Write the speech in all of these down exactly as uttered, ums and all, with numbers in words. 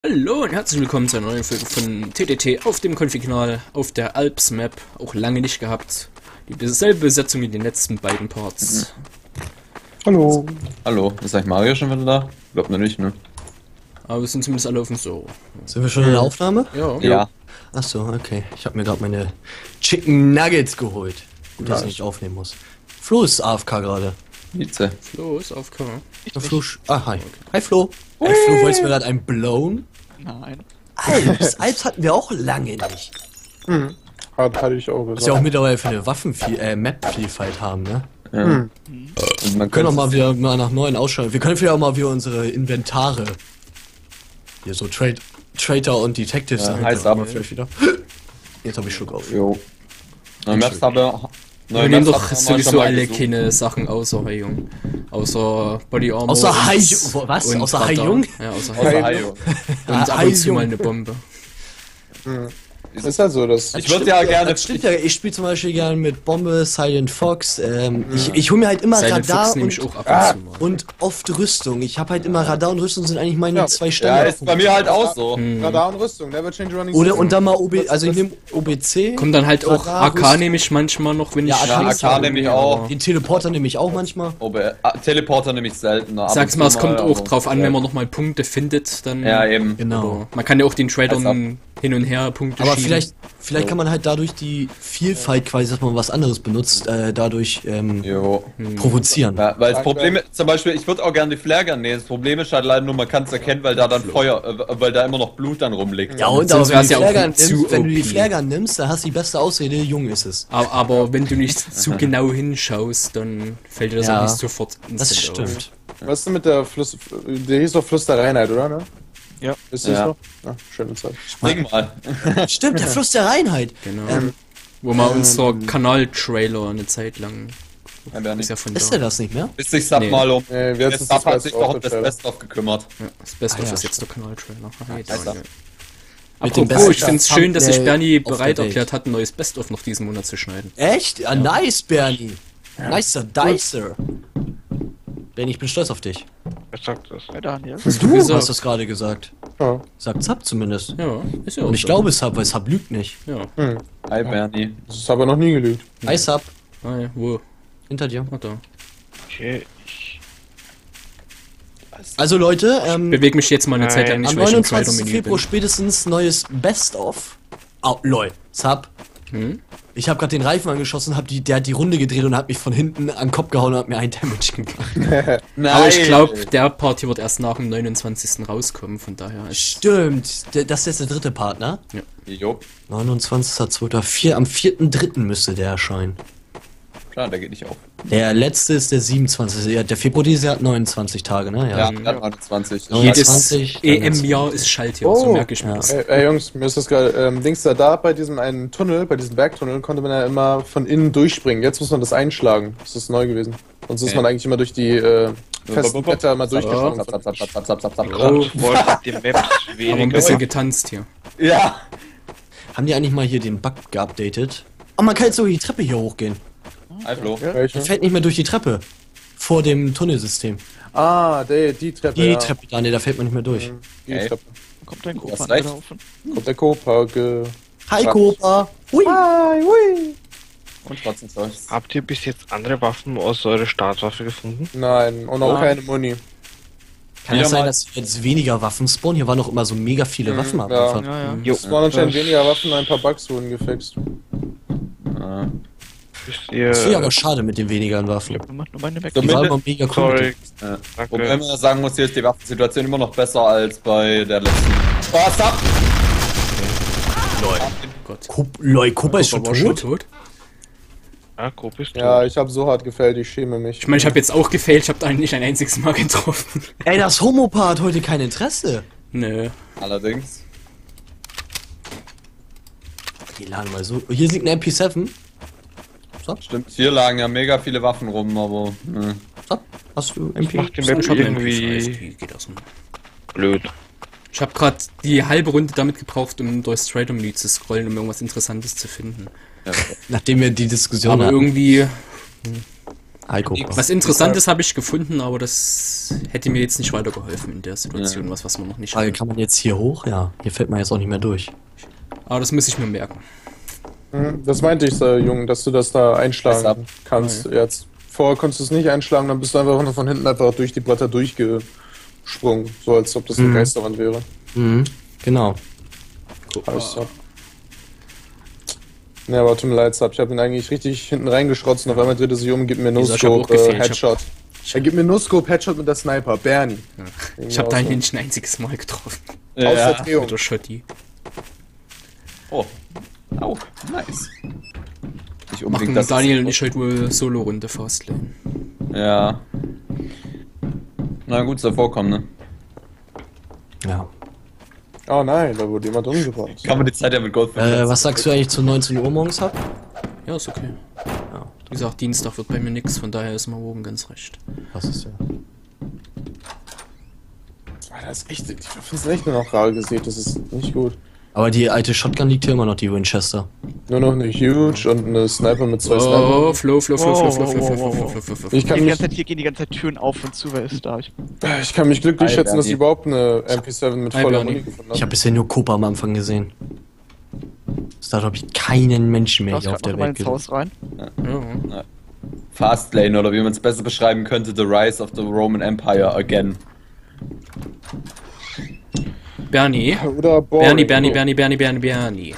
Hallo und herzlich willkommen zu einer neuen Folge von T T T auf dem Konfi-Kanal, auf der Alps-Map, auch lange nicht gehabt. Dieselbe Besetzung wie in den letzten beiden Parts. Hallo. Hallo, ist eigentlich Mario schon wieder da? Glaubt mir nicht, ne? Aber wir sind zumindest alle auf dem So. Sind wir schon in der Aufnahme? Ja. Ja. Achso, okay. Ich habe mir gerade meine Chicken Nuggets geholt. Gut, dass ich nicht aufnehmen muss. Flo ist A F K gerade. Mieze. Flo ist auf Kamera. Flo sch- ah, hi. Hi Flo. Hey Flo, wolltest du mir gerade einen blown? Nein. Alps, Alps hatten wir auch lange nicht. Hm. Hat, hatte ich auch Was gesagt. wir auch mittlerweile für eine Waffen äh, Map-Vielfalt haben, ne? Ja. Hm. Und man Wir können auch mal könnte- wieder mal nach neuen ausschauen. Wir können vielleicht auch mal wieder unsere Inventare. Hier so Trade, Traitor und Detectives. Ja, Sachen heiß können wir ab. vielleicht wieder. Jetzt habe ich Schluck auf. Jo. Neue Maps habe Wir nehmen doch sowieso alle keine Sachen außer Heilung. Außer Body Armor. Außer und- Heilung. Was? und Außer Radar. Heilung? Ja, außer Außer Heilung. Hajo. Und ab und zu Heilung. mal eine Bombe. Ist halt so, dass Ich würde ja gerne. Das stimmt ja, ich spiele zum Beispiel gerne mit Bombe, Silent Fox. Ähm, ich ich hole mir halt immer Silent Radar Fox nehme ich und, auch ab Ah. und zu mal. und oft Rüstung. Ich habe halt immer Radar und Rüstung sind eigentlich meine Ja. zwei Ja, Stellen. ist bei mir halt auch so. Hm. Radar und Rüstung, never change running Oder system. und dann mal O B, also ich nehme O B C. Kommt dann halt auch Radar, A K Rüstung. nehme ich manchmal noch, wenn Ja, ich... A K Ja, A K nehme ich auch. Den Teleporter nehme ich auch manchmal. Oh, be- ah, Teleporter nehme ich seltener. ab Sag's und mal, zu es kommt auch aber- drauf an, wenn man nochmal Punkte findet, dann... Ja, eben. Genau. Oder man kann ja auch den Als Tradern hin und her Punkte Aber schieben. vielleicht, vielleicht kann man halt dadurch die Vielfalt quasi, dass man was anderes benutzt, äh, dadurch ähm, Jo. provozieren. Ja, weil das Danke. Problem ist, zum Beispiel, ich würde auch gerne die Flagger nehmen. Das Problem ist halt leider nur, man kann es erkennen, weil da dann Feuer, äh, weil da immer noch Blut dann rumliegt. Ja, und Sonst aber wenn du, wär's die ja auch Flagger zu nimmst, wenn du die O P. Flagger nimmst, dann hast du die beste Ausrede, jung ist es. aber, aber wenn du nicht zu genau hinschaust, dann fällt dir das Ja, auch nicht sofort Das instant auf. stimmt. Was ist denn mit der Fluss... Der hieß doch Fluss der Reinheit, oder? Ne? Ja. Ist das Ja. so? Ja, schöne Zeit. Spring mal. Stimmt, der Fluss der Reinheit. Genau. Ähm, Wo mal unser Kanal-Trailer eine Zeit lang... Ja, wer Ist nicht. ja von Ist da. der das nicht mehr? Bis sich Sub Nee. mal um. Nee, wir Der jetzt Sub hat sich doch um das Best-of gekümmert. Ja, das Beste Ah, ja, ist jetzt der Kanal-Trailer. Ach, nee, heißt da- er. Mit dem Apropos, ich besten find's schön, dass sich Thumbnail Bernie auf der bereit Welt. erklärt hat, ein neues Best-of noch diesen Monat zu schneiden. Echt? Ah, nice, Bernie. Nicer Dicer. Bernie, ich bin stolz auf dich. Wer sagt das? Hey Daniel. Du gesagt. hast das gerade gesagt. Ja. Sagt Sub zumindest. Ja, ist ja auch Und ich so. glaube Sub, weil Sub lügt nicht. Ja. Hm. Hi, Bernie. Das ist aber noch nie gelügt. Hi Sub, Ah, ja, wo? hinter dir. Ah, da. Okay, ich. Also Leute, ähm, Beweg mich jetzt mal eine Zeit lang Nein, nicht, am weil ich im neunundzwanzigsten Trailer-Menü Februar bin. spätestens neues Best-of. Oh, lol. Sub. Hm? Ich habe gerade den Reifen angeschossen, hab die, der hat die Runde gedreht und hat mich von hinten an den Kopf gehauen und hat mir einen Damage gemacht. Nein. Aber ich glaube, der Part hier wird erst nach dem neunundzwanzigsten rauskommen, von daher ist... Stimmt, D- das ist jetzt der dritte Part, ne? Jo. neunundzwanzigster zweiter vier Am vierten dritten müsste der erscheinen. Klar, der geht nicht auf. Der letzte ist der siebenundzwanzigste Ja, der Februar dieses Jahr hat neunundzwanzig Tage, ne? Ja, Ja. der hat neunundzwanzig. Ja. Jedes zwanzig, E M-Jahr ist Schaltjahr, so Oh. merke ich mir Ja. das. Ey, ey Jungs, mir ist das gerade... Ähm, Dings da, da bei diesem einen Tunnel, bei diesem Bergtunnel, konnte man ja immer von innen durchspringen. Jetzt muss man das einschlagen. Das ist neu gewesen. Sonst ist Okay. man eigentlich immer durch die äh, festen Blätter mal durchgesprungen. Zap, zap, zap, zap, zap, zap, zap, zap. Oh, Ich wollte die Maps aber ein weniger. bisschen getanzt hier. Ja. Haben die eigentlich mal hier den Bug geupdatet? Oh, man kann jetzt sogar die Treppe hier hochgehen. Hi, Flo. Welche? Man fällt nicht mehr durch die Treppe. Vor dem Tunnelsystem. Ah, die, die Treppe. Die ja. Treppe, da, ne, da fällt man nicht mehr durch. Die Okay. Treppe. Kommt dein hast Kopan recht. gelaufen? Kommt der Copa. Ge Hi, Krass. Kopa. Hui. Hi, hui. Und schwarzen Zeugs. Habt ihr bis jetzt andere Waffen außer eure Startwaffe gefunden? Nein, und auch Ah. keine Muni. Kann Wieder das sein, mal- dass jetzt weniger Waffen spawnen? Hier waren noch immer so mega viele Mhm, Waffen am ja. Anfang. ja. Mhm. Jo. Es waren anscheinend Äh, weniger Waffen, ein paar Bugs wurden gefixt. Ah. Wisst ihr. Das finde ich aber schade mit den weniger Waffen. Ich hab nur nur meine weg. So Die waren Zumindest- immer mega cool. Sorry. mit Ja. Danke. Wobei man sagen muss, hier ist die Waffensituation immer noch besser als bei der letzten. Oh, Sub! Gott. Kop Lol, Kopa ist schon war schon tot? tot. Ja, grob ist Ja, tot. ich habe so hart gefällt, ich schäme mich. Ich meine, ich habe jetzt auch gefailt, ich habe da nicht ein einziges Mal getroffen. Ey, das Homopaar hat heute kein Interesse. Nö. Allerdings. Die lagen mal so. Hier liegt ein M P sieben. So, Stimmt, hier lagen ja mega viele Waffen rum, aber. Ne. so. Hast du M Ich P? mach die Map Ich hab einen M P fünf, irgendwie wie geht das denn? blöd. Ich habe gerade die halbe Runde damit gebraucht, um durchs Trader-Menü zu scrollen, um irgendwas Interessantes zu finden. Ja, Nachdem wir die Diskussion Aber hatten. irgendwie... hm, Hi, Cooper. Was Interessantes habe ich gefunden, aber das hätte mir jetzt nicht weitergeholfen in der Situation, Ja. was, was man noch nicht Frage, hat. kann man jetzt hier hoch? Ja, hier fällt man jetzt auch nicht mehr durch. Aber das muss ich mir merken. Hm, Das meinte ich, äh, Junge, dass du das da Besser. einschlagen kannst. Jetzt vorher konntest du es nicht einschlagen, dann bist du einfach von hinten einfach durch die Bretter durchgesprungen. So als ob das eine Mhm. Geisterwand wäre. Mhm, genau. Alles so. Ja, aber tut mir leid, Sub. Ich hab ihn eigentlich richtig hinten reingeschrotzt und auf einmal dreht er sich um und gibt mir Dieser, ich hab auch No-Scope äh, gefehlt. Ich Headshot. Er gibt mir No-Scope Headshot mit der Sniper. Bernie. Ich habe deinen nicht ein einziges Mal getroffen. Aus der Ja. Drehung. Mit der Schotti. Oh. Au. Nice. Nicht Machen unbedingt das. Daniel und ich heute wohl Solo-Runde Fastlane. Ja. Na gut, soll vorkommen, ne? Ja. Oh nein, da wurde jemand umgebracht. Kann man die Zeit ja mit Gold Äh, was sagst du eigentlich zu neunzehn Uhr morgens ab? Ja, ist okay. Ja, Wie gesagt, Dienstag wird bei mir nix, von daher ist mal oben ganz recht. das ist ja. Ah, das ist echt, ich finde es echt nur noch rar gesehen, das ist nicht gut. Aber die alte Shotgun liegt hier immer noch, die Winchester. Nur noch eine Huge und eine Sniper mit zwei Oh, Snipern. Flow, Flow, Flow, Flow, Wow, Flow, Flow, wow, Flow, wow, Flow, wow. Flow, Flow, Flow. Ich kann Die mich, ganze Zeit, hier gehen die ganze Zeit Türen auf und zu, wer ist da? Ich, ich kann mich glücklich Hi, schätzen, dass ich Bernie. überhaupt eine M P sieben mit Hi, voller Bernie. Muni gefunden Ich habe habe. bisher nur Cooper am Anfang gesehen. Ist da, glaube ich, keinen Menschen mehr raus, hier auf der mal Welt ins gesehen. Haus rein. Ja. Fastlane oder wie man es besser beschreiben könnte, The Rise of the Roman Empire again. Bernie. Oder boring. Bernie, Bernie, Bernie, Bernie, Bernie, Bernie.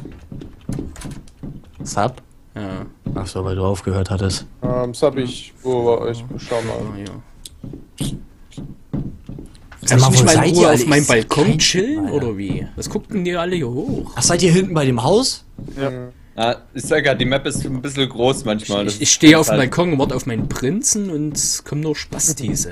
Sub? Ja, Achso, weil du aufgehört hattest. Ähm, Sub, ich, wo war ich? Schau mal. ah, ja. Sag Soll mal, ich nicht wo mal in seid ihr Ruhe alle? auf Ich meinem seh Balkon keinen chillen, Alter. oder wie? Was gucken die alle hier hoch? Ach, seid ihr hinten bei dem Haus? Ja, ich sag ja, die Map ist ein bisschen groß manchmal. Das Ich, ich stehe auf dem halt- Balkon und warte auf meinen Prinzen und es kommen nur Spastis, ey.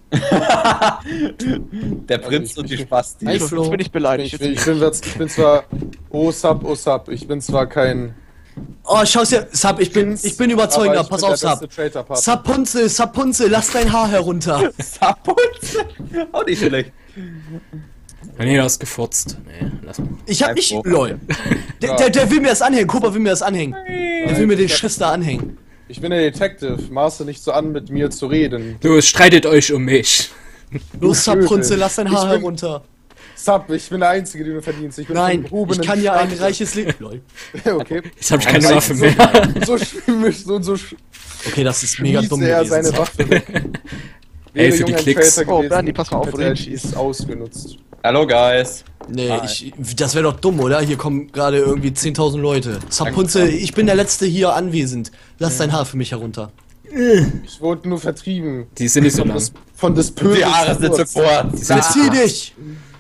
Der Prinz und die Spastis. Hi, So, Flo. jetzt bin ich beleidigt. Ich, ich, bin, jetzt- ich bin zwar. Oh Sub, oh Sub. Ich bin zwar kein. Oh, schau's dir. Sub, ich bin, ich bin überzeugender. aber ich Pass bin auf, der Sub. beste Traitor-Partner. Sapunze, Sapunze, lass dein Haar herunter. Saputz! Auch nicht schlecht. Ja, nee, du hast gefurzt. Nee, lass mal. Ich hab nicht. Einbruch. Lol. Der, der, der will mir das anhängen. Cooper will mir das anhängen. Der will mir den Schiss da anhängen. Ich bin der Detective. Maße nicht so an, mit mir zu reden. Los, streitet euch um mich. Los, Sapunze, lass dein Haar Ich bin- herunter. Sub, ich bin der Einzige, den du verdienst. Ich bin Nein, vom gehobenen ich kann ja ein Stand. reiches Leben. Lol. Okay. Jetzt hab ich keine So- Waffe mehr. So schwimmisch, so, so sch- Okay, das ist mega dumm schießt er gewesen. seine Waffe weg. Ey, Wäre für die Junge ein Klicks. Traitor Oh, gewesen, Bernie, pass mal auf, wo du hätte er hinschießt. dies ausgenutzt. Hallo, Guys. Nee, Ah, ich, das wäre doch dumm, oder? Hier kommen gerade irgendwie zehntausend Leute. Sapunze, ich bin der Letzte hier anwesend. Lass dein Haar für mich herunter. Ich wurde nur vertrieben. Die sind nicht so lang. Das, von des Pöbels. Die Haare sind zu kurz. Verzieh dich!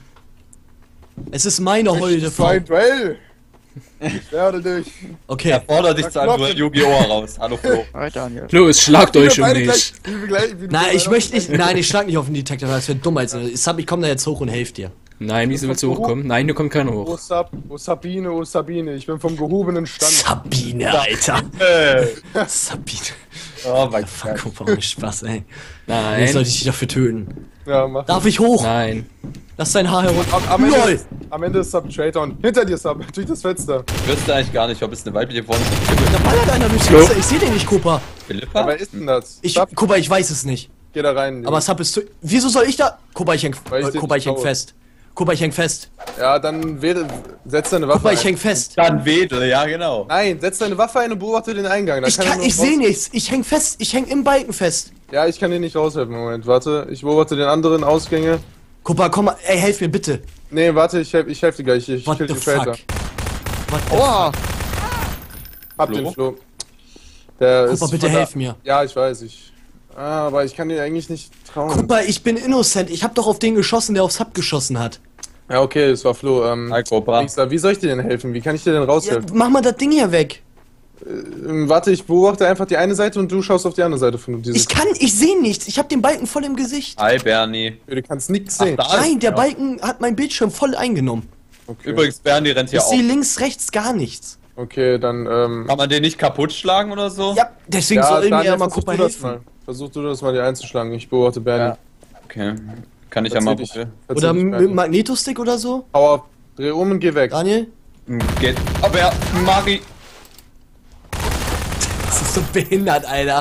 Es ist meine holde Für Frau. ein Duell. Ich werde dich. Okay, Er fordert dich zu einem Duell Yu-Gi-Oh! raus. Hallo, Flo. Hi, Daniel. Los, schlagt euch Wir um beide mich. gleich- wir gleich- wir nein, ich beide möchte nicht. gleich- Nein, ich schlag nicht auf den Detective, das wäre dumm als. Sub, ich komm da jetzt hoch und helf dir. Nein, wieso willst du hochkommen? Nein, hier kommt keiner Oh hoch. Sab, oh Sabine, oh Sabine, ich bin vom gehobenen Stand. Sabine, Alter. Äh. Sabine. Oh mein Fuck, Gott. guck mal, Spaß, ey. Jetzt Nein. sollte ich dich dafür töten. Ja, mach. Darf ich hoch? Nein. Lass dein Haar herunter. Am, am, Ende LOL! ist, am Ende ist Sub Traitor und hinter dir Sub, durch das Fenster. Ich wüsste eigentlich gar nicht, ob es eine weibliche Form ist. Da ballert einer durchs Flo. Fenster. Ich sehe den nicht, Cooper. Philippa? Wer ist denn das? Ich, Sub, Cooper, ich weiß es nicht. geh da rein. Aber Sub ist zu. Wieso soll ich da. Cooper, ich häng, Weil ich äh, dir Cooper, nicht ich häng traue. fest. Cooper, ich häng fest. Ja, dann wähle, setz deine Waffe Cooper, ich ein. häng fest. Dann Wedel, ja genau. Nein, setz deine Waffe ein und beobachte den Eingang. Da Ich er kann, nur ich raus- sehe nichts. Ich häng fest. Ich häng im Balken fest. Ja, ich kann dir nicht raushelfen. Moment, warte. Ich beobachte den anderen Ausgänge. Cooper, komm mal. Ey, helf mir bitte. Nee, warte, ich helf, ich helf dir gleich. Ich What kill the den Traitor. fuck? What the Oh, Hab Flo? den Flo. Der Cooper, ist bitte von da- helf mir. Ja, ich weiß, ich. Ah, aber ich kann dir eigentlich nicht trauen. Cooper, ich bin innocent. Ich hab doch auf den geschossen, der aufs Sub geschossen hat. Ja, okay, es war Flo. Ähm, Hi, Cobra. Dingster, wie soll ich dir denn helfen? Wie kann ich dir denn Ja, raushelfen? mach mal das Ding hier weg. Ähm, warte, ich beobachte einfach die eine Seite und du schaust auf die andere Seite von dieses. Ich kann, ich sehe nichts. Ich hab den Balken voll im Gesicht. Hi, Bernie. Du kannst nichts Ach, sehen. da ist- Nein, der ja. Balken hat mein Bildschirm voll eingenommen. Okay. Übrigens, Bernie rennt hier Ich auch. sehe links, rechts gar nichts. Okay, dann, ähm. Kann man den nicht kaputt schlagen oder so? Ja, deswegen Ja, soll mir Daniel, ja mal versuch Cooper du das helfen. mal. Versuch du das mal, die einzuschlagen. Ich beobachte Bernie. Ja. Okay. Kann ich ja mal Verzieh dich. probieren. Verzieh Oder dich, mit Bernie. dem Magnetostick oder so? Hau ab. Dreh um und geh weg. Daniel? Geht. Aber ja, Mari. Das ist so behindert, Alter.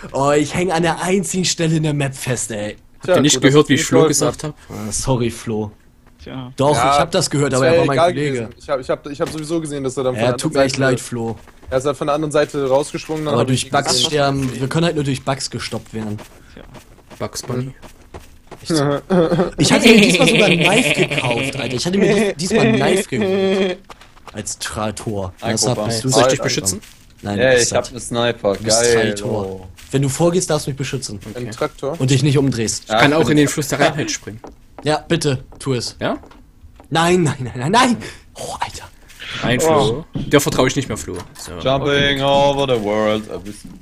Oh, ich hänge an der einzigen Stelle in der Map fest, ey. Habt ihr nicht gut, dass gehört, du wie ich nicht Flo geholfen gesagt habe? Ah, sorry, Flo. Tja. Doch, Ja, ich hab das gehört, Das aber er wär war mein egal Kollege. gewesen. Ich hab, ich, hab, ich hab sowieso gesehen, dass er dann von Ja, der tut anderen mir echt Seite- leid, Flo. Er ist halt von der anderen Seite rausgesprungen. dann Aber hab durch ich ihn Bugs gesehen. sterben, wir können halt nur durch Bugs gestoppt werden. Bugs Bunny. Ich hatte mir diesmal sogar ein Knife gekauft, Alter. Ich hatte mir dies- diesmal ein Knife geholt. Als Trator. Ein Das hab- Kopa. bist du Soll ich das? dich beschützen? Nein, Ey, du ich bist hab das. ne Sniper. Du bist Geil. Traitor. Oh. Wenn du vorgehst, darfst du mich beschützen. Ein Traktor. Und dich nicht umdrehst. Ja, Ich kann ich auch bin in den jetzt- Fluss der Reinheit springen. Ja, bitte, tu es. Ja? Nein, nein, nein, nein, nein! Oh, Alter. Ein Flo. Der vertraue ich nicht mehr, Flo. So, Jumping over the world. Äh, wissen-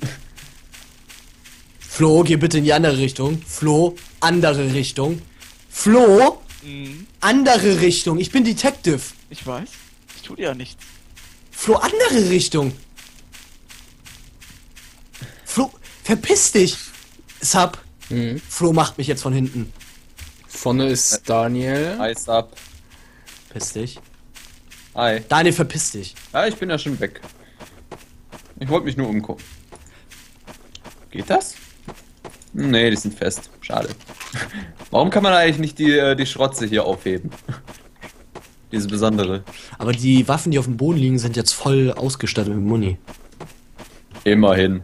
Flo, geh bitte in die andere Richtung. Flo, andere Richtung. Flo, Mhm. andere Richtung. Ich bin Detective. Ich weiß. Ich tu dir ja nichts. Flo, andere Richtung. Flo, verpiss dich. Sub. Mhm. Flo macht mich jetzt von hinten. Vorne ist Daniel. Eis ab. Piss dich. Hi. Daniel, verpiss dich. Ja, ich bin ja schon weg. Ich wollte mich nur umgucken. Geht das? Hm, Nee, die sind fest. Schade. Warum kann man eigentlich nicht die, äh, die Schrotze hier aufheben? Diese besondere. Aber die Waffen, die auf dem Boden liegen, sind jetzt voll ausgestattet mit Muni. Immerhin.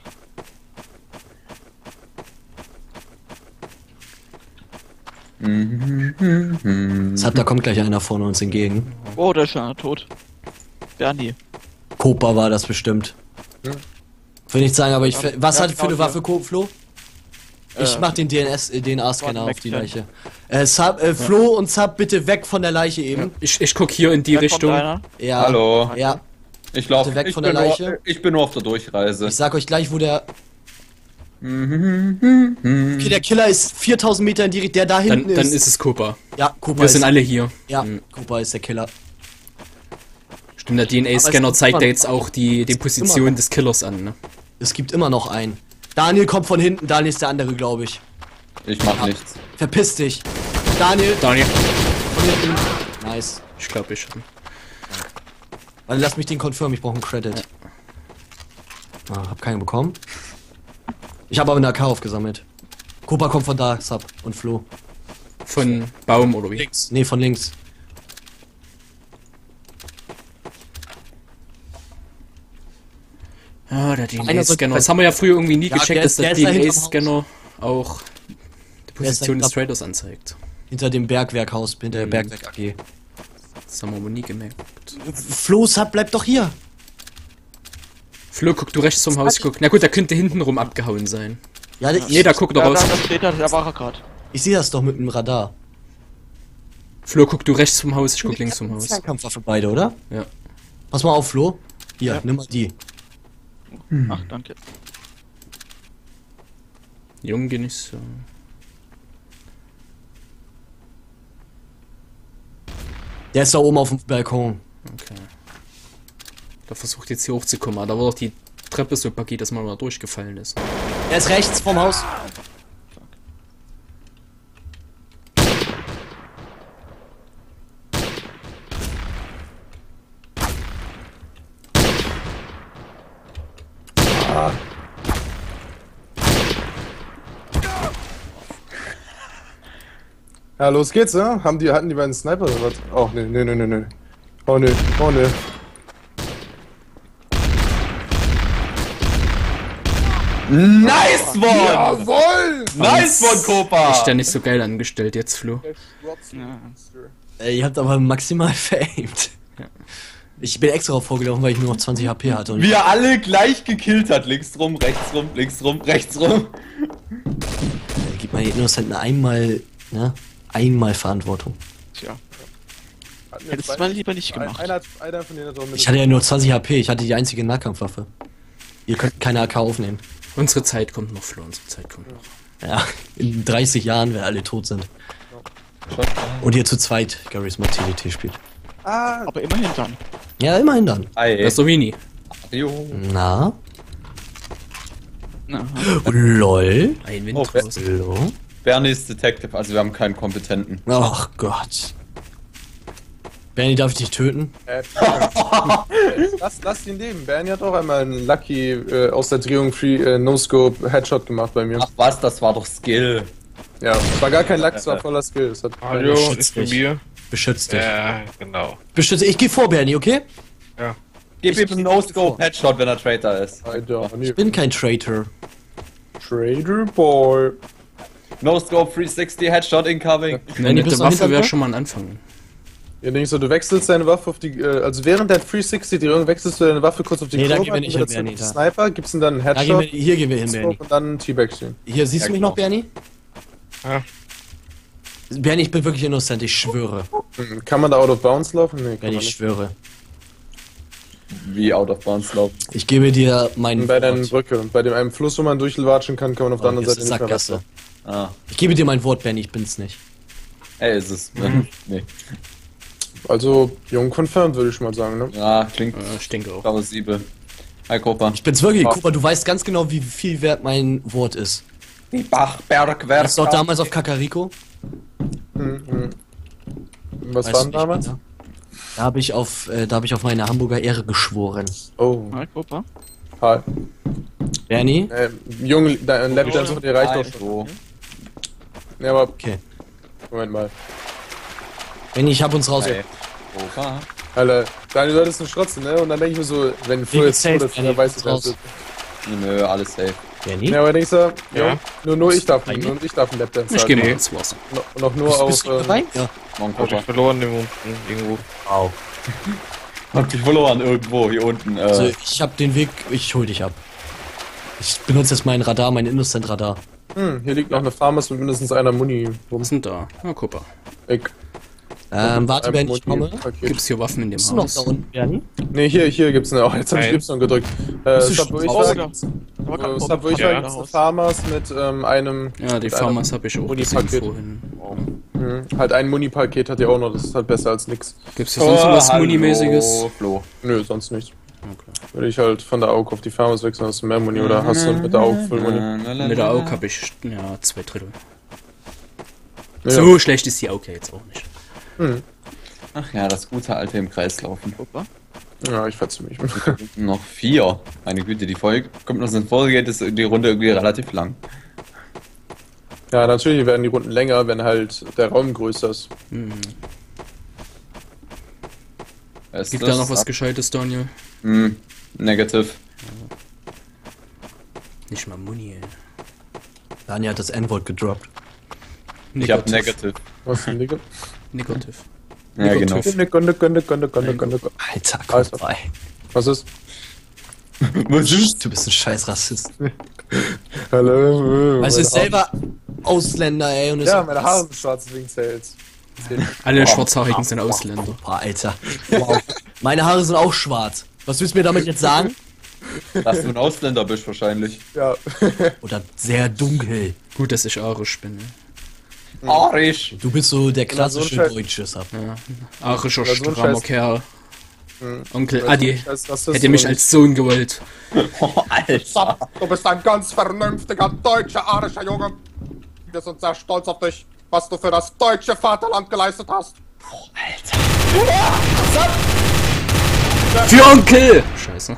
Sub, da kommt gleich einer vorne uns entgegen. Oh, da ist schon einer tot. Bernie. Kopa war das bestimmt. Ja. Will nicht sagen, aber ich. Ja, Was ja, hat für genau eine hier. Waffe, Ko- Flo? Ich Äh, mach den D N S, äh, D N A-Scanner One auf die Mac Leiche. Äh, Sub, äh, Flo und Sub bitte weg von der Leiche eben. Ich, ich guck hier in die da kommt Richtung. einer. Ja. Hallo. Ja. Ich laufe Bitte weg ich, von bin der Leiche. nur- ich bin nur auf der Durchreise. Ich sag euch gleich, wo der. Mhm. Okay, der Killer ist viertausend Meter in die Richtung. Der da hinten Dann, dann ist. ist es Cooper. Ja, Kopa Wir ist. sind alle hier. Ja, Mhm. Kopa ist der Killer. Stimmt, der D N Aber es A-Scanner gibt zeigt immer- ja jetzt auch die, die immer Position noch- des Killers an, ne? Es gibt immer noch einen. Daniel kommt von hinten. Daniel ist der andere, glaube ich. Ich mach nichts. Verpiss dich. Daniel, Daniel. von hinten. Nice. Ich glaube, ich schon. Warte, lass mich den confirm, ich brauche einen Credit. Ah, hab keinen bekommen. Ich habe aber eine A K aufgesammelt. Kopa kommt von da, Sub und Flo. Von Baum oder wie? Links. Nee, von links. Ja, der D Einer N A-Scanner. sollte- Das haben wir ja früher irgendwie nie Ja, gecheckt, der dass ist- der der ist D da N hinterm A-Scanner auch die Position da- des Traders anzeigt. Hinter dem Bergwerkhaus, hinter der Bergwerk A G. Das haben wir aber nie gemerkt. Flo, Sub, bleib doch hier. Flo, guck du rechts zum Haus, guck. Na gut, der könnte hintenrum abgehauen sein. Ja, ich, Nee, da guckt doch Ja, raus. da, da steht er, der war er gerade. ich sehe das doch mit dem Radar. Flo, guck du rechts zum Haus, ich guck links zum Haus. Fernkampfwaffe beide, oder? Ja. Pass mal auf, Flo. Hier, Ja. nimm mal die. Ach, danke. Jung geh nicht so. Der ist da oben auf dem Balkon. Okay. Der versucht jetzt hier hochzukommen, aber da war doch die Treppe so buggy, dass man mal durchgefallen ist. Der ist rechts vom Haus. Ja, los geht's, ne? Haben die, hatten die beiden Sniper oder was? Oh, ne, ne, ne, ne, ne. Oh, ne, oh, ne. Nice one! Jawoll! Nice one, Kopa! Ist der nicht so geil angestellt jetzt, Flo? Ja. Äh, ihr habt aber maximal veraimt. Ja. Ich bin extra vorgelaufen, weil ich nur noch zwanzig H P hatte. Und Wie er alle gleich gekillt hat. Links rum, rechts rum, links rum, rechts rum. äh, gib mal Innocenten einmal, ne? Einmal Verantwortung. Tja. Hatten wir Hättest zwei- du mal lieber nicht gemacht. Einer, einer von denen hat auch mit. Ich hatte ja nur zwanzig H P, ich hatte die einzige Nahkampfwaffe. Ihr könnt keine A K aufnehmen. Unsere Zeit kommt noch, Flo, unsere Zeit kommt noch. Ja, in dreißig Jahren, wenn alle tot sind. Und ihr zu zweit Garry's Mod T D T spielt. Ah, Aber immerhin dann. Ja, immerhin dann. Ei. Das ist so wie nie. Jo. Na? Aha. LOL? Ein Wind Oh, raus. Hallo? Bernie ist Detective, also wir haben keinen Kompetenten. Ach Gott. Bernie, darf ich dich töten? Äh, lass, lass ihn leben. Bernie hat auch einmal einen Lucky äh, aus der Drehung Free äh, No-Scope Headshot gemacht bei mir. Ach was, das war doch Skill. Ja, es war gar kein Luck, es war voller Skill. Es hat Hallo, beschützt ist bei dich. mir. Beschütz dich. Ja, genau. Beschütze. Ich geh vor, Bernie, okay? Gib ihm einen No-Scope Headshot, wenn er Traitor ist. I don't Ich bin kein Traitor. Trader Boy. No-Scope dreihundertsechzig Headshot incoming. Eine Wenn die nette bis Waffe dahinter wäre kommt? schon mal ein Anfang. Ja, denkst du, du wechselst deine Waffe auf die, äh, also während der dreihundertsechzig-Drehung wechselst du deine Waffe kurz auf die Nee, da Kurve, gehen wir nicht wieder hin, Bernie, zum da. Sniper, gibst ihm dann einen Da gehen Headshot, wir, hier gehen wir hin, Bernie. und dann einen T-Bag stehen. Hier, siehst Ja, du mich genau. noch, Bernie? Ja. Bernie, ich bin wirklich innocent, ich schwöre. Hm, kann man da out of bounds laufen? Nee, kann Bernie, man ich nicht. schwöre. Wie out of bounds laufen. Ich gebe dir meinen Bei der Wort. Brücke und bei dem einen Fluss, wo man durchwatschen kann, kann man auf der Oh, anderen hier ist Seite eine nicht mehr Sackgasse. weiter. Ah. Ich gebe dir mein Wort, Bernie, ich bin's nicht. Ey, ist es. Mhm. Nee. Also, jung confirmed, würde ich mal sagen, ne? Ja, klingt Äh, ich denke auch. plausibel. Hi, Kopa. Ich bin's wirklich. Ah. Guck mal, du weißt ganz genau, wie viel wert mein Wort ist. Die Bachbergwerk. Hast du auch damals auf Kakariko? Hm, hm. Was Weißt war du denn damals? nicht mehr? Da habe ich auf, äh, da habe ich auf meine Hamburger Ehre geschworen. Oh, Hi, Opa. hi. Bernie? Äh, Junge, dein Lapdance von dir reicht doch schon. So. Ja, aber, Okay. Moment mal. Bernie, ich hab uns raus. Hi. Kopa. Alter, deine Leute sind Schrotzen, ne? Und dann denke ich mir so, wenn Flo jetzt safe, tot ist, Benny, dann weißt du, raus. das ist. Nö, alles safe. Bernie? Ja, aber denkst du, Ja. ja. nur, nur ich darf, Eigentlich? nur ich darf einen Lapdance Ich gehe mal sagen. ins Wasser. Und auch nur bist, auf, bist du ähm, dabei? Ja. Morgen, Hab ich Kopa. verloren im unten irgendwo. Wow. Hab dich verloren irgendwo hier unten. Äh. Also ich hab den Weg, ich hol dich ab. Ich benutze jetzt mein Radar, mein Innocent-Radar. hm, hier liegt noch eine Farmers mit mindestens einer Muni. Wo Was sind da? Na, guck mal. ich, Ähm, warte, einem Bernie, ich komme. Muni-Paket. Gibt's hier Waffen in dem Bist du noch Haus? da unten, Bernie? Nee, hier, hier gibt's eine. Oh, jetzt hab ich Nein. Y gedrückt. Äh, Bist du Sub, wo ich schon war, raus? gibt's, Da war äh, gerade Sub, wo ich Ja. war, gibt's eine Farmers mit ähm, einem. Ja, die mit Farmers einem habe ich auch gesehen Muni-Paket. vorhin. Hm, halt ein Muni-Paket hat ja auch noch, das ist halt besser als nix. Gibt's hier sonst Oh, was hallo, Muni-mäßiges? Flo. Nö, sonst nicht. Okay. Würde ich halt von der A U K auf die Farmers wechseln, hast du mehr Muni oder hast du mit der A U K Full Muni? Mit der A U K habe ich, ja, zwei Drittel. Ja. So schlecht ist die A U K jetzt auch nicht. Hm. Ach ja, das gute alte im Kreis laufen. Opa. Ja, ich fand's mich. Noch vier. Meine Güte, die Folge kommt noch in Folge, geht ist die Runde irgendwie relativ lang. Ja, natürlich werden die Runden länger, wenn halt der Raum größer ist. Hm. Ist Gibt das da noch was ab- Gescheites, Daniel? Hm, negative. Nicht mal Muni, ey. Bernie hat das N-Wort gedroppt. Ich hab negative. Was denn, Digga? Negativ. Ja, genau. Negative. Gunde, Gunde, Gunde, Gunde, Gunde, Gunde. Alter, Alles komm vorbei. Was ist? Was ist? Du bist ein scheiß Rassist. Hallo. Weißt du, meine ist selber Ausländer, ey. Und ist Haare- Ja, meine Haare sind schwarz, deswegen zählt's. Alle Schwarzhaarigen sind Ausländer. Boah, Alter. Wow. Meine Haare sind auch schwarz. Was willst du mir damit jetzt sagen? Dass du ein Ausländer bist wahrscheinlich. Ja. Oder sehr dunkel. Gut, dass ich arisch bin. Ne? Arisch! Du bist so der Na, so ein klassische Scheiß- Deutsche, Sab. Ja. Arischer, Ja, so ein strammer Scheiß- Kerl. Hm. Onkel Adi Als Rassist hätte mich und- als Sohn gewollt. Oh, Alter! Du bist ein ganz vernünftiger deutscher arischer Junge. Wir sind sehr stolz auf dich, was du für das deutsche Vaterland geleistet hast. Für Onkel! Scheiße.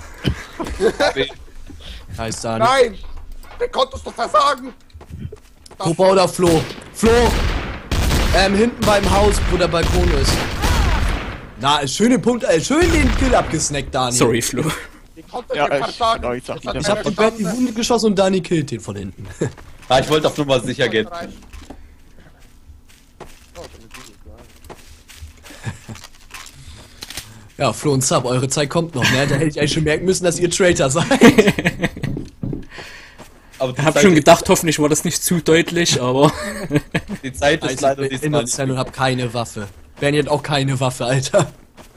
Heißt da Nein! Wie konntest du versagen? Kopa oder Flo? Flo! Ähm, hinten beim Haus, wo der Balkon ist. Na, schön den Punkt, äh, schön den Kill abgesnackt, Dani. Sorry, Flo. Wie konntet Ja, ihr ich- versagen? genau, ich sag Das hat wieder. Ich hab keine die Bett in die Chance. Wunde geschossen und Dani killt den von hinten. Ah, ich wollte auf Nummer sicher gehen. Ja, Flo und Sub, eure Zeit kommt noch, ne? Da hätte ich eigentlich schon merken müssen, dass ihr Traitor seid. Aber die Ich hab Zeit schon ist- gedacht, hoffentlich war das nicht zu deutlich, aber Die Zeit ist Also, leider ich bin diesmal innocent nicht. und hab keine Waffe. Bernie hat auch keine Waffe, Alter.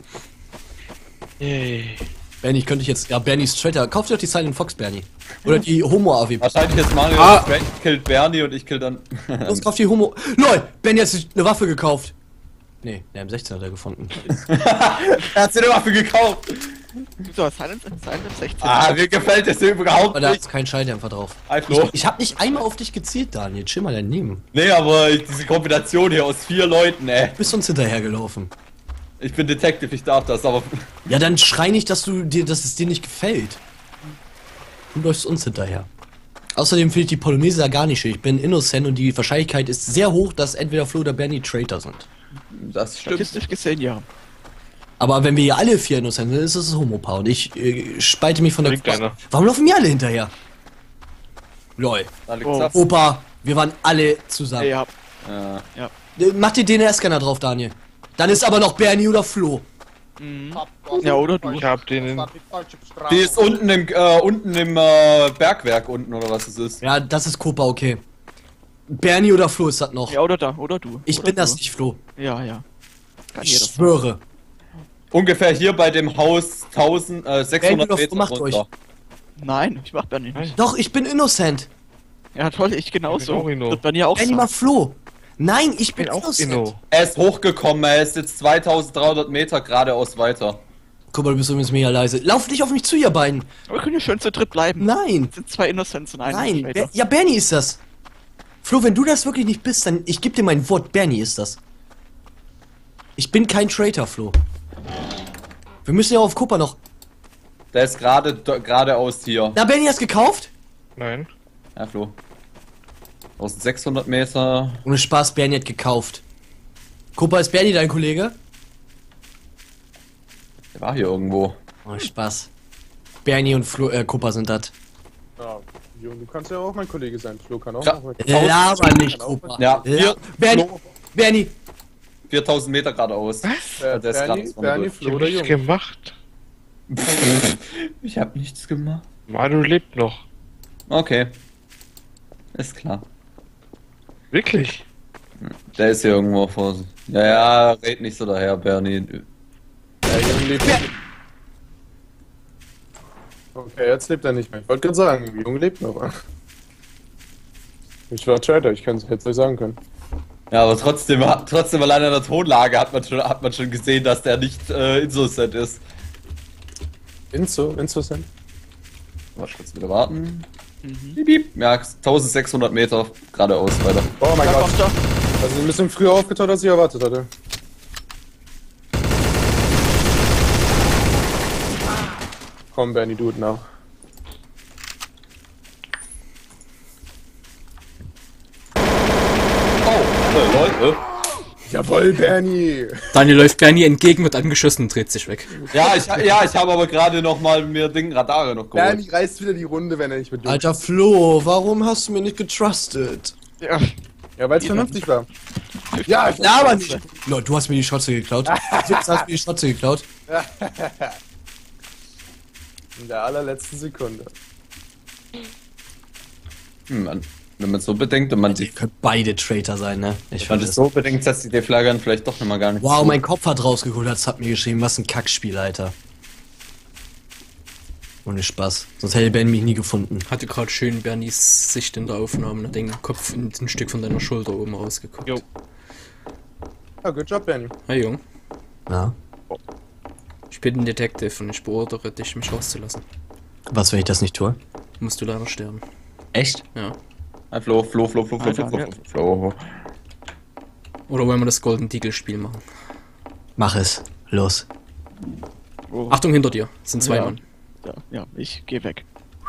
Yay. Bernie, ich könnte ich jetzt... Ja, Bernie ist Traitor. Kauf dir doch die Silent Fox, Bernie. Oder die Homo-A W P. Wahrscheinlich jetzt Mario Ah. Frank killt Bernie und ich kill dann. Los, kauf die Homo... LOL! Bernie hat sich eine Waffe gekauft. Nee, der M sechzehn hat er gefunden. Er hat sich eine Waffe gekauft! So, Silence, Silence sechzehn. Ah, mir gefällt das hier überhaupt Aber da nicht! ist kein Schalldämpfer drauf. Hi Flo. Ich hab nicht einmal auf dich gezielt, Daniel. Chill mal daneben. Nee, aber ich- diese Kombination hier aus vier Leuten, ey. Du bist uns hinterhergelaufen. Ich bin Detective, ich darf das, aber... Ja, dann schrei nicht, dass du dir, dass es dir nicht gefällt. Du läufst uns hinterher. Außerdem finde ich die Polonaise ja gar nicht schön. Ich bin innocent und die Wahrscheinlichkeit ist sehr hoch, dass entweder Flo oder Bernie Traitor sind. Das stimmt. Statistisch gesehen, ja. Aber wenn wir hier alle vier innocent sind, ist es Homopaar und ich äh, spalte mich von der... Liegt einer. Warum laufen wir alle hinterher? Lol. Da liegt's Oh. ab. Opa, wir waren alle zusammen. Ja, Ja. Äh, Mach dir D N S-Scanner drauf, Daniel. Dann ist aber noch Bernie oder Flo. mhm. Ja, oder du. Ich hab den in. Die ist unten im, äh, unten im äh, Bergwerk unten, oder was es ist. Ja, das ist Copa, okay. Bernie oder Flo ist das noch. Ja, oder da, oder du. Ich oder bin du. das nicht, Flo. Ja, ja. Kann Ich jeder. schwöre. Ungefähr hier bei dem Haus tausend, äh, sechshundert Wer Meter macht runter. euch? Nein, ich mach Bernie nicht. Doch, ich bin innocent. Ja, toll, ich genauso. Ich bin auch Inno. Wird bei mir auch Bernie sein. mal Flo. Nein, ich Ich bin bin auch innocent. Inno. Er ist hochgekommen, er ist jetzt zweitausenddreihundert Meter geradeaus weiter. Guck mal, du bist übrigens mega leise. Lauf nicht auf mich zu, ihr beiden. Aber wir können ja schön zu dritt bleiben. Nein. Es sind zwei Innocents und ein Nein. Traitor. Ber ja, Bernie ist das. Flo, wenn du das wirklich nicht bist, dann ich gebe dir mein Wort, Bernie ist das. Ich bin kein Traitor, Flo. Wir müssen ja auf Copa noch. Der ist gerade geradeaus hier. Na, Bernie hast gekauft? Nein. Ja, Flo. eintausendsechshundert Meter. Ohne Spaß, Bernie hat gekauft. Copa, ist Bernie dein Kollege? Der war hier irgendwo. Oh, Spaß. Bernie und Flo, äh, Copa sind das. Ja, Jung, du kannst ja auch mein Kollege sein. Flo kann auch Ja. noch mein Laber nicht, Copa. Ja, La vier, Bernie, Bernie. viertausend Meter geradeaus. äh, Der ist Bernie, gerade Bernie, Ich Flo hab oder nichts Jung. gemacht. Ich hab nichts gemacht. Mario lebt noch. Okay. Ist klar. Wirklich? Der ist hier irgendwo vor. Ja, ja, red nicht so daher, Bernie. Ja, Jung lebt Ber Okay, jetzt lebt er nicht mehr. Ich wollte gerade sagen, Jung lebt noch. Ich war Trader, ich hätte es euch sagen können. Ja, aber trotzdem, trotzdem allein an der Tonlage hat man schon, hat man schon gesehen, dass der nicht äh, Insocent ist. Inso, Insocent. Warte, kurz wieder warten. Piep, piep. Ja, eintausendsechshundert Meter geradeaus weiter. Oh mein Da Gott. kommt er. Also ein bisschen früher aufgetaucht, als ich erwartet hatte. Komm, Bernie, du nach. Oh, äh, Leute. Jawohl, Bernie! Daniel läuft Bernie entgegen, wird angeschossen und dreht sich weg. Ja, ich, ja, ich habe aber gerade noch mal mir Ding Radare noch geholt. Bernie reißt wieder die Runde, wenn er nicht mit Jung. Alter Flo, warum hast du mir nicht getrustet? Ja. Ja, weil es vernünftig war. Ja, ich Laber nicht. No, du hast mir die Schotze geklaut. Du hast mir die Schotze geklaut. In der allerletzten Sekunde. Hm, Mann. Wenn man so bedenkt und man Ihr sich könnt beide Traitor sein, ne? Ich man fand das das. so bedenkt, dass die Deflaggern vielleicht doch noch mal gar nicht Wow, so. mein Kopf hat rausgeholt, das hat mir geschrieben. Was ein Kackspiel, Alter. Ohne Spaß. Sonst hätte Ben mich nie gefunden. Hatte gerade schön Bernies Sicht in der Aufnahme, hat den Kopf in ein Stück von deiner Schulter oben rausgeguckt. Jo. Ja, good job, Bernie. Hey Jung, Ja. ich bin ein Detective und ich beordere dich, mich rauszulassen. Was, wenn ich das nicht tue? Musst du leider sterben. Echt? Ja. Ah, Flo, Flo, Flo, Flo, Flo, Flo, Flo, Flo, Flo. Oder wollen wir das Golden Deagle Spiel machen? Mach es. Los. Oh. Achtung, hinter dir. Es sind zwei Ja. Mann. Ja, ja, ich geh weg.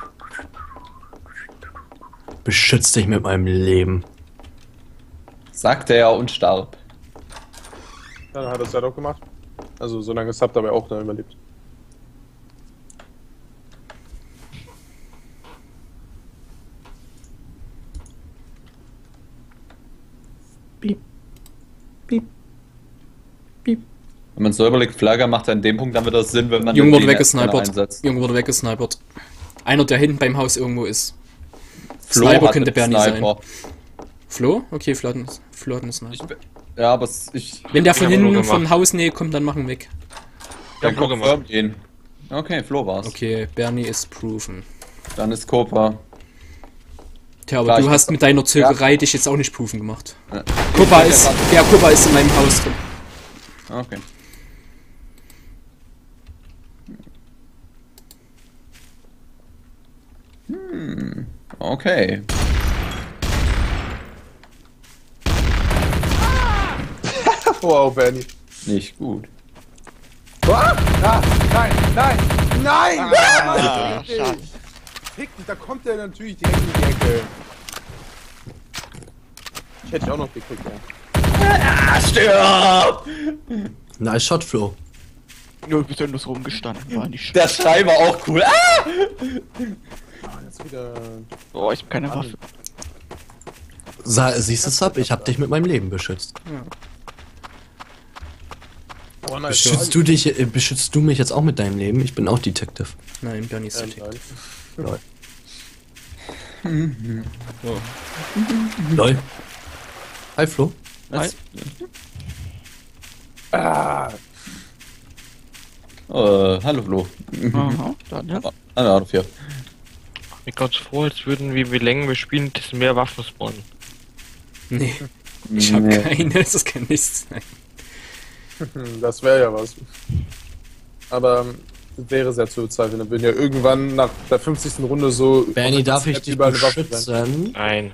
Beschütz dich mit meinem Leben. Sagte er und starb. Ja, dann hat er es ja doch gemacht. Also, solange es habt, aber auch dann überlebt. Piep. Piep. Piep. Wenn man so überlegt, Flagger macht an dem Punkt dann wieder Sinn, wenn man Jung den wurde D N S-Scanner weggesnipert. einsetzt. Jung wurde weggesnipert. Einer, der hinten beim Haus irgendwo ist. Flo Sniper hat könnte den Bernie sein. Sniper. Flo? Okay, Flo hat einen, Flo hat einen Sniper. Ich, ja, aber es- ich Wenn der von Ich hab nur hinten von gemacht. Hausnähe kommt, dann machen wir weg. Ich hab Flo gemacht. confirmed ihn. Okay, Flo war's. Okay, Bernie ist proven. Dann ist Copa. Tja, aber Klar, du ich hast muss- mit deiner Zögerei dich jetzt auch nicht proven gemacht. Ja. Copa ist, der Copa ist in meinem Haus drin. Okay. Hm, okay. Wow, Bernie. Nicht gut. Ah, ah, nein, nein, nein! Ah, Fick dich. schade. Fick dich, da kommt der natürlich direkt in die Ecke. Ich hätte dich auch noch gekriegt, ja. Ah, stirb! Nice Shot, Flo. Nur besonders rumgestanden, war nicht schön. Der Schrei war auch cool. Ah! Ah, jetzt wieder. Oh, ich hab keine Waffe. Sa siehst du, Sub? Ich hab dich mit meinem Leben beschützt. Oh, nice. Beschützt du dich, äh, beschützt du mich jetzt auch mit deinem Leben? Ich bin auch Detective. Nein, Bernie ist Ja, Detective. nein. Oh. Lol. Hi, Flo. Was? Ah, Äh, hallo Flo. Aha, Daniel. Ah, ja, vier. Mir kommt's vor, als würden wir, wie länger wir spielen, desto mehr Waffen spawnen. Nee, ich hab keine, das kann nichts sein. hm, das wäre ja was. Aber ähm, wäre sehr zu bezweifeln. Dann würden ja irgendwann nach der fünfzigsten Runde so. Bernie, darf ich dich überall eine Waffe sein. beschützen? Nein.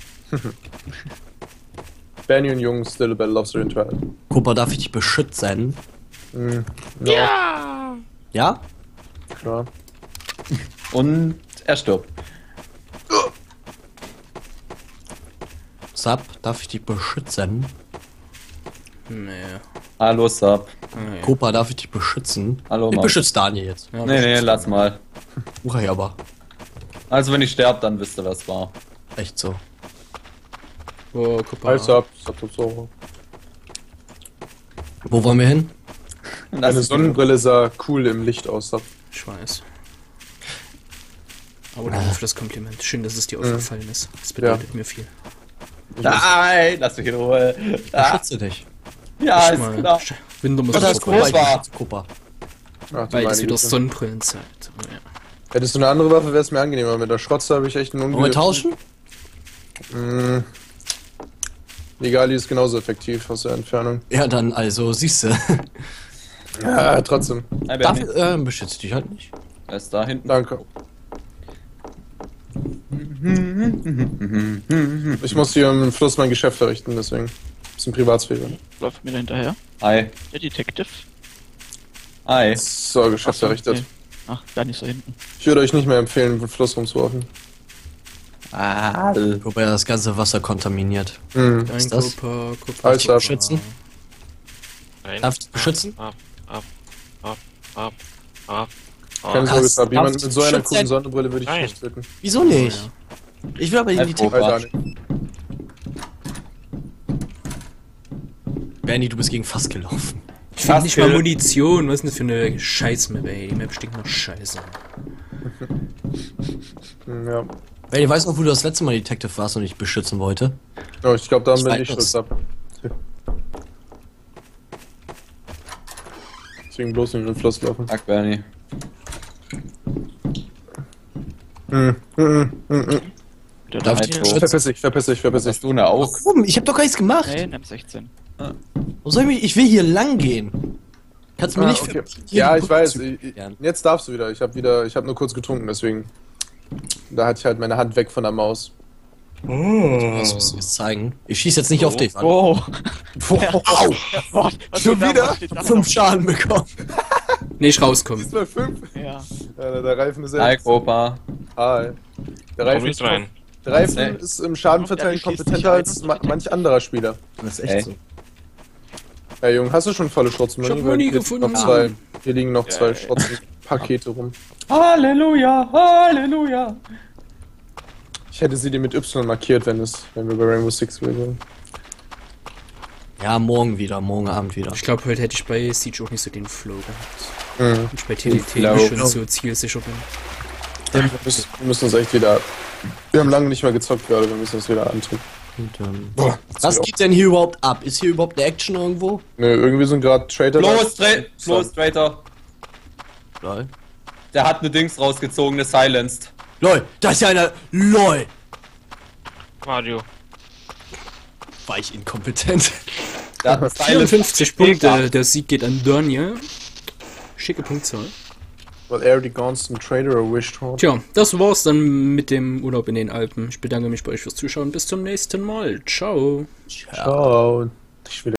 Bernie und Jung, still a battle of the entire. Cooper, darf ich dich beschützen? Hm, ja, Ja? klar. Und er stirbt. Sub, darf ich dich beschützen? Nee. Hallo Sub. Ah, ja. Cooper, darf ich dich beschützen? Hallo Ich Mann. beschütze Daniel jetzt. Ja, Nee, nee, lass mal. Uray aber. Also wenn ich sterbe, dann wisst ihr, was war. Echt so. Oh, guck mal. Also ab, ab, ab, so. Wo wollen wir hin? Deine Sonnenbrille sah cool im Licht aus. Ab. Ich weiß. Aber danke für das Kompliment. Schön, dass es dir aufgefallen ist. Das bedeutet mir viel. Nein, lass mich in Ruhe. Ah, Beschütze dich. ja, Schau ist mal, klar. Winter muss Was auch ist vorbei. groß? Ich war. beschütze Cooper. Ach, du Weil meine es wieder Güte. Sonnenbrillenzeit. Ja. Hättest du eine andere Waffe, wäre es mir angenehmer. Mit der Schrotze habe ich echt einen Wollen wir Unglück. tauschen? Mm. Egal, die ist genauso effektiv aus der Entfernung. Ja, dann also, siehst du. Ja, trotzdem. Hi, Darf, Bernie. äh, beschütze dich halt nicht. Er ist da hinten. Danke. Ich muss hier im Fluss mein Geschäft verrichten, deswegen. Bisschen Privatsphäre. Läuft mir da hinterher. Hi. Der Detective. Hi. So, Geschäft Ach so, verrichtet. nee. Ach, gar nicht so hinten. Ich würde euch nicht mehr empfehlen, den Fluss rumzuwerfen. Ah, Wobei das ganze Wasser kontaminiert. Hm. Dein ist das? Cooper, Cooper, Alles klar. Beschützen? Nein. Darf ich dich beschützen? Ab, ab, ab, ab, ab, Keine ab. Sorge, Hast- Sab. Jemand darfst mit du so einer beschützen? coolen Sonnenbrille würde ich Nein. nicht töten. Wieso nicht? Ich will aber in die Halt Detective. Cooper. Weiß auch nicht. Bernie, du bist gegen Fass gelaufen. Ich finde nicht mal Kill. Munition. Was ist denn das für eine Scheiß-Map, ey? Die Map stinkt nach Scheiße. Hm, ja. Bernie, weißt du noch, wo du das letzte Mal Detective warst und ich beschützen wollte? Oh, ich glaube, da Ich bin weiß ich das. Schutz ab. Deswegen bloß nicht in den Fluss laufen. Ach, Bernie. Hm. Hm, hm, hm, hm. Der Darf ich Daniel- dich beschützen? Verpiss dich, verpiss dich, verpiss dich. Hast du eine Aug? Warum? Ich hab doch gar nichts gemacht. Nee, in M sechzehn. Wo soll ich mich? Ich will hier lang gehen. Kannst du mir Ah, nicht okay. verbieten, hier Ja, die ich Brücke weiß. zu Ich, ich, gern. jetzt darfst du wieder. Ich habe wieder, ich habe nur kurz getrunken, deswegen. Da hatte ich halt meine Hand weg von der Maus. Was willst du jetzt zeigen? Ich schieß jetzt nicht auf dich. Mann. Oh, Wow. Au! Was Schon steht da? wieder? Was steht da? Fünf Schaden bekommen. Nicht rauskommen. zwei fünf. Ja. Ja, der, der Reifen ist Hi, ja. Cooper. Hi. Der Komm Reifen, nicht ist, rein. der Reifen Nee. ist im Schadenverteilen Ja, du schließt dich kompetenter ein als und ma so manch anderer Spieler. Das ist Ey. echt so. Ja, Junge, hast du schon volle Schrotzen? Ich hab Weil Muni hier gefunden. Noch zwei, hier liegen noch zwei Ja. Schrotzen-Pakete rum. Halleluja, Halleluja. Ich hätte sie dir mit Y markiert, wenn es, wenn wir bei Rainbow Six wären. Ja, morgen wieder, morgen Abend wieder. Ich glaube, heute hätte ich bei Siege auch nicht so den Flow gehabt. Mhm. Und ich bei T D T Flow. schon so zielsicher bin. Wir müssen, wir müssen uns echt wieder. Wir haben lange nicht mehr gezockt gerade, wir müssen uns wieder antun. Und, ähm, Boah, was geht denn hier überhaupt ab? Ist hier überhaupt eine Action irgendwo? Nö, irgendwie sind gerade Trader. Flo da. ist Tra- Flo ist Traitor. Lol. Der hat eine Dings rausgezogen, eine Silenced. LOL, das ist ja eine. LOL! Mario. War ich inkompetent. Der hat eine Silenced. vierundfünfzig Punkte, der Sieg geht an Daniel. Schicke Punktzahl. Weil er die ganzen Trader erwischt hat. Tja, das war's dann mit dem Urlaub in den Alpen. Ich bedanke mich bei euch fürs Zuschauen. Bis zum nächsten Mal. Ciao. Ciao. Ich will